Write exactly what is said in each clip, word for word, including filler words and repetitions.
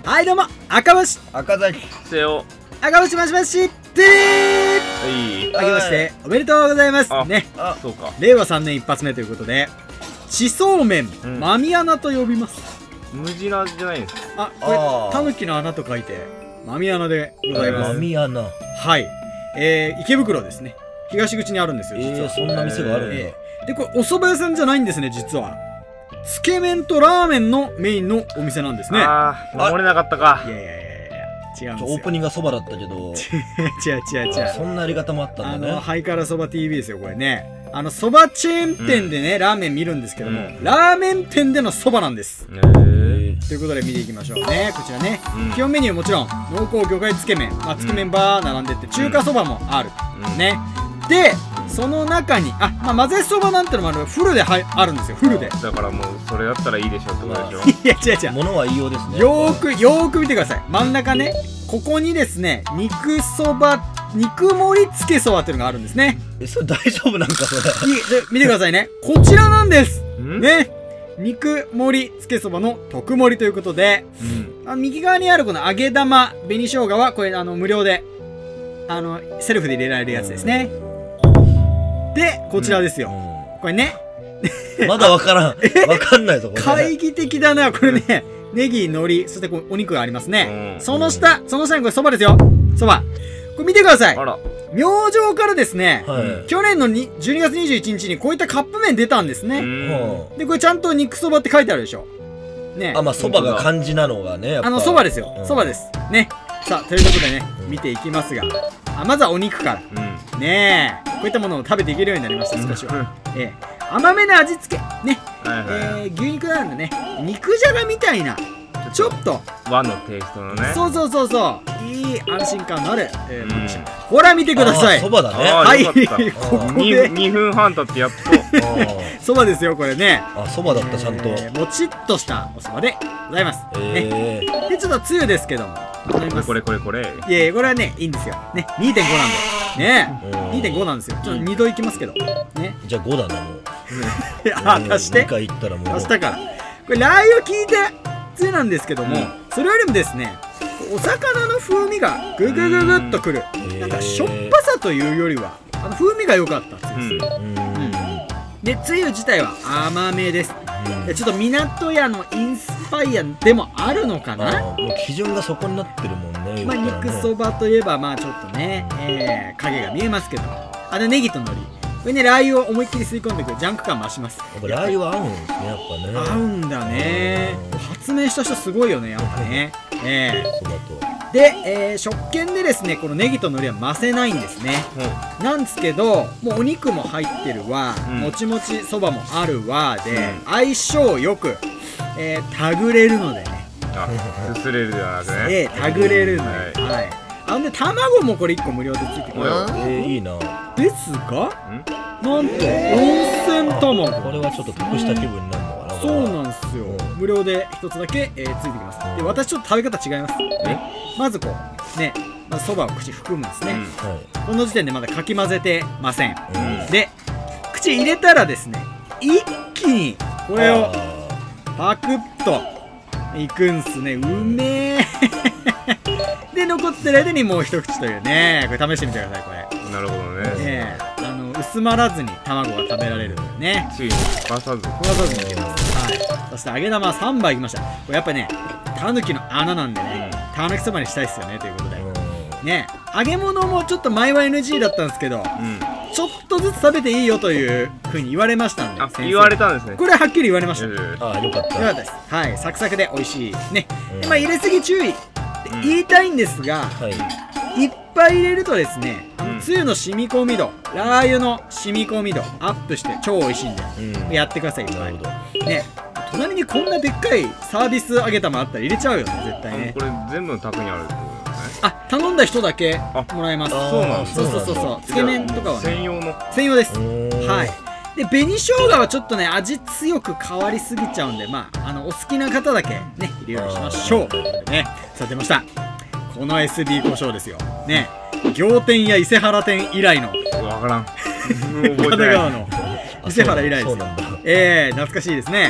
はいどうも、赤星赤崎せよ。 赤星マシマシテレいい。 ーあけましておめでとうございますあね。 あ、そうか。 令和さんねん一発目ということで、地層面、 うんマミ穴と呼びます。 無地なじゃないんですか。 あ、 あこれータヌキの穴と書いてマミ穴でございます。 マミアナ。 はい、えー、池袋ですね。東口にあるんですよ実は。 えー、そんな店があるんだ。 えーでこれお蕎麦屋さんじゃないんですね実は。つけ麺とラーメンのメインのお店なんですね。 ああ、守れなかったかい。やいやいやいや違うんですよ。 オープニングがそばだったけど、 違う違う違う違う。 そんなやり方もあったあんだね。 のハイカラそば ティーブイ ですよこれね。あのそばチェーン店でね、ラーメン見るんですけども、 うんラーメン店でのそばなんです。 ねえーということで見ていきましょうね。こちらね、 うん基本メニューもちろん濃厚魚介つけ麺、まあ、つけ麺バー並んでって中華そばもある、 うんね。でその中にあ、まあ、混ぜそばなんてのもあるフルではあるんですよ。フルで。 だからもうそれだったらいいでしょってことでしょ。 いや違う違う。 物は言いようですね。 よーくよーく見てください。真ん中ね、ここにですね肉そば肉盛りつけそばっていうのがあるんですね。 え、それ大丈夫なんかそれ。 いいで見てくださいね。こちらなんですんね。肉盛りつけそばの特盛りということで、 うん。 あ右側にあるこの揚げ玉紅生姜はこれあの無料であのセルフで入れられるやつですね。でこちらですよ、 うこれねん。まだわからん。わかんないぞ、これ。 懐疑的だなこれね。ネギ海苔そしてこうお肉がありますね。 うんその下その下にこれそばですよ。そばこれ見てください。 あら。 明星からですね、 はい。 去年のにじゅうにがつにじゅういちにちにこういったカップ麺出たんですうね。 ん。 はでこれちゃんと肉そばって書いてあるでしょね。 あ、まあ、そばが漢字なのがね、やっぱ。 あのそばですようんそばですね。さあということでね見ていきますが、あまずはお肉からうん。 ねえこういったものを食べていけるようになりました少しうんは。ええ甘めな味付けね、 はいはい。 えー、牛肉なんでね肉じゃがみたいなちょっと和のテイストのね。 そうそうそうそういい安心感のある、えーうんほら見てください。 そばだね。 あーはいよかったここにでにふんはん経ってやっと。 そばですよこれね。 あ、そばだった、ちゃんと。 えーもちっとしたおそばでございます、ね。 ええ。 でちょっとつゆですけどもございます。 これこれこれ。 いやいやこれはねいいんですよね。にてんごなんでねうんにてんごなんですよ。ちょっとにどいきますけどね。 じゃあごだな、もう。 あ足してにかい行ったらもう。 足したからこれラー油効いたつゆなんですけども、 うんそれよりもですねお魚の風味がググググっとくる。なんかしょっぱさというよりはあの風味が良かったつゆです。 うん。 うん。 でつゆ自体は甘めです。 うんでちょっと港屋のインスパイアでもあるのかな。 あーもう基準がそこになってるもんね。 まあ言ったらね肉そばといえばまあちょっとね、えー、影が見えますけど、あのネギと海苔これねラー油を思いっきり吸い込んでくるジャンク感増します。 やっぱラー油は合うんですね、やっぱね。 合うんだね。発明した人すごいよねやっぱね。えそばと。 ー、で、えー、食券でですねこのネギと海苔は増せないんですね。なんですけどもうお肉も入ってるわ、 うんもちもちそばもあるわで、 うん相性よく、えー、たぐれるのでね。 あ、すすれるではなくね。 えー、たぐれるので、 はいはい。あんで卵もこれいっこ無料でついてくるおやえー、いいな。 ですがんなんと温泉卵これはちょっと得した気分になるのかな。 そうなんですようん無料で一つだけ、えーついてきます。で私ちょっと食べ方違いますね。まずこうねまずそばを口含むんですね、 うんはい。 この時点でまだかき混ぜてません。 うんで口入れたらですね一気にこれをパクッといくんすね。うめえで残ってる間にもう一口というねこれ試してみてくださいこれ。 なるほどね。 ねえあの薄まらずに卵が食べられるというね。 ついにバサず。 これはそうにいけます。はい。そして揚げ玉さんばいいきました。これやっぱねタヌキの穴なんでねタヌキそばにしたいっすよねということでね。揚げ物もちょっと前は エヌジー だったんですけどうん。 ちょっとずつ食べていいよというふうに言われましたんであ、 先生言われたんですね。 これははっきり言われました。ようんああ、よかった。 かったです。はいサクサクで美味しいね。 うんでまあ入れすぎ注意ってうん言いたいんですが、 はい。 いっぱい入れるとですねあうんのつゆの染み込み度ラー油の染み込み度アップして超美味しいんでうん。 やってくださいいっぱいなるほど。 ね。隣にこんなでっかいサービス揚げ玉あったら入れちゃうよね絶対ねあのこ。れ全部の卓にあるってことですね。 あ頼んだ人だけあもらえます。 あそうなんだそうそうそうそうつけ麺とかはね専用の。 専用です。は。 はいで紅生姜はちょっとね味強く変わりすぎちゃうんでまああのお好きな方だけね入れるようにしましょうということでね。さあ出ましたこの エスビー 胡椒ですよね。仰天や伊勢原店以来のわからん。覚えて神奈ない。 川の伊勢原以来ですよ。 そうなんだ。 えー、懐かしいですね。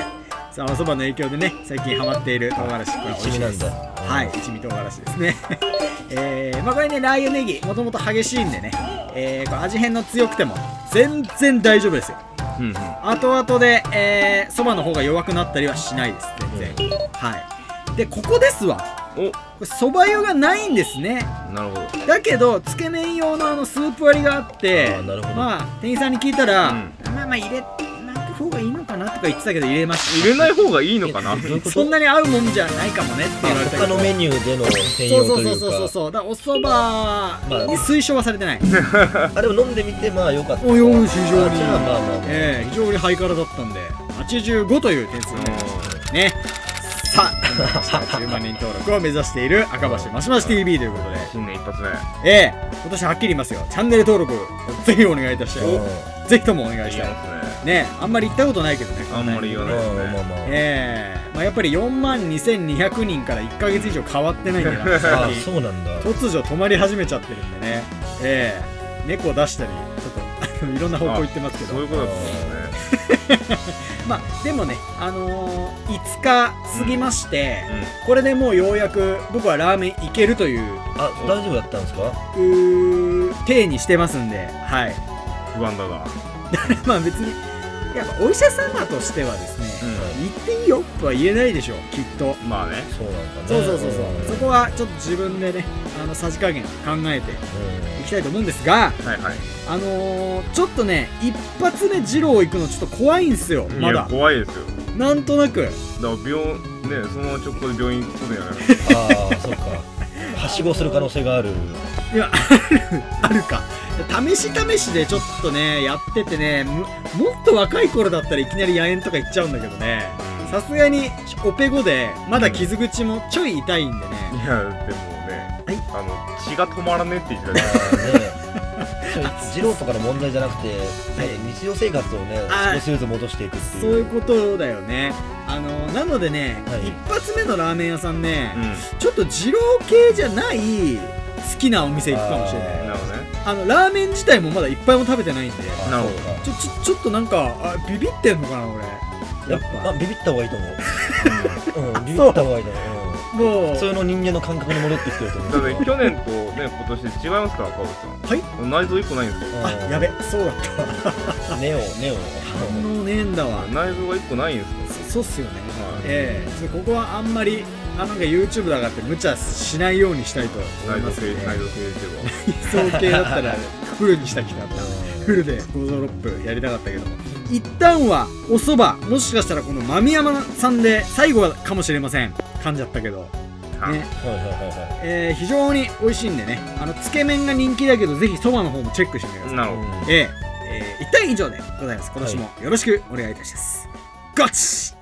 そのおそばの影響でね最近ハマっている唐辛子、これ美味しいです。 一味なんだ。 はい、一味唐辛子ですねえー、まあこれねラー油ネギもともと激しいんでね、えー、これ味変の強くても全然大丈夫ですよ。 うんうん。 後々でえーそばの方が弱くなったりはしないです全然。はいでここですわ、 お、 これそば湯がないんですね。 なるほど。 だけどつけ麺用のあのスープ割りがあってあーなるほどまあ店員さんに聞いたら、 うんまあまあ入れない方がいいのかなとか言ってたけど入れました。 入れない方がいいのかな。 どういうこと？ そんなに合うもんじゃないかもねって言われたけど、 他のメニューでの専そう用というそうそうそうそうか。 そうだからおそばに推奨はされてない。 あ、でも飲んでみてまあ良かった。 およん非常にあじゃあまあまあまあ。 ええ非常にハイカラだったんではちじゅうごという点数になりましたね。さあじゅうまん人登録を目指している赤橋マシマシ ティーブイ ということで、 新年一発目。 ええ今年はっきり言いますよ、チャンネル登録ぜひお願いいたしたい。 うんぜひともお願いしたい言いますね。あんまり言ったことないけどね、 あんまり言わないまあまあまあ。 ええまあやっぱりよんまんにせんにひゃくにんからいっかげつ以上変わってないんでなああ、 最近そうなんだ。 突如止まり始めちゃってるんでね、ええ猫出したりちょっとあのいろんな方向行ってますけど、 そういうことだったんですね。 まあでもね、あのー、いつか過ぎまして、 うこれでもうようやく僕はラーメンいけるというあ、大丈夫だったんですか？ うー体にしてますんで、はい。 ん。不安だな。 まあ別にやっぱお医者様としてはですね、 う言っていいよとは言えないでしょきっと。 ん。まあね。 そうなんだね。 そうそうそうそう、 んそこはちょっと自分でねあのさじ加減考えていきたいと思うんですが、 はいはい。 あのー、ちょっとね一発目二郎行くのちょっと怖いんすよまいやだ怖いですよ。 なんとなく。 だから病ねそのまま直行で病院行くことにはなる。 ああ、そうか。はしごする可能性がある。 いやあるあるか試し試しでちょっとねやっててねももっと若い頃だったらいきなり野猿とか行っちゃうんだけどね、さすがにオペ後でまだ傷口もちょい痛いんでね、 いやでもね、 はいあの血が止まらねえって言ってたじゃん。 ああね。それ二郎とかの問題じゃなくて、日常生活をねあー少しずつ戻していくっていう。 そういうことだよね。あのなのでね、 はい一発目のラーメン屋さんね、 うちょっと二郎系じゃない好きなお店行くかもしれない。 ん。なるほどね。 あのラーメン自体もまだいっぱいも食べてないんで、 あなるほどそうかちょちょちょっとなんかあビビってんのかな俺。やっまあぱビビった方がいいと思う。うん、ビビった方がいいと思う。うんもう普通の人間の感覚に戻ってきてると思う。 だって去年とね今年違いますから川口さん。 はい内臓一個ないんですよ。 あやべそうだったわ。 ネオネオ。 反応ねえんだわ。 内臓が一個ないんですよ。 そそうっすよね。 はいええここはあんまりあなんか YouTube だからって無茶しないようにしたいと思い内臓ますね。 系内臓系で理想系だったらフルにしたきたかった。フルでごぞろっぷやりたかったけども、一旦はお蕎麦もしかしたらこの間宮山さんで最後かもしれません。噛んじゃったけどは。 ね、 はいはいはいはい。 えー、非常に美味しいんでね、あのつけ麺が人気だけどぜひ蕎麦の方もチェックしてみてください。 なるほど。 えー、えー、一旦以上でございます。今年もよろしくお願いいたします。ゴチ。